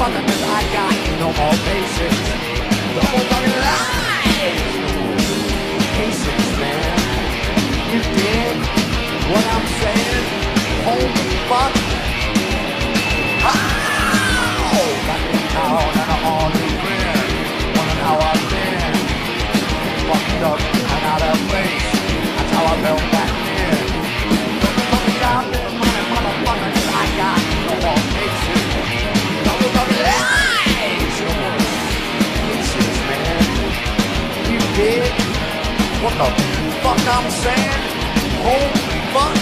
motherfucker, 'cause I got no more patience. No more fucking lies. Patience, man. You dig what I'm saying? Holy fuck. Oh, got me down and I'm all in prayer. Wondering how I've been. Fucked up and out of place. That's how I felt back then. Fuck me down, little motherfucker, 'cause I got no more patience. No more fucking lies. No more patience, man. You dig what the fuck I'm saying? Holy fuck.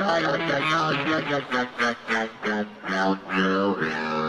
no, no, no, no, no, no, no, no, no, no.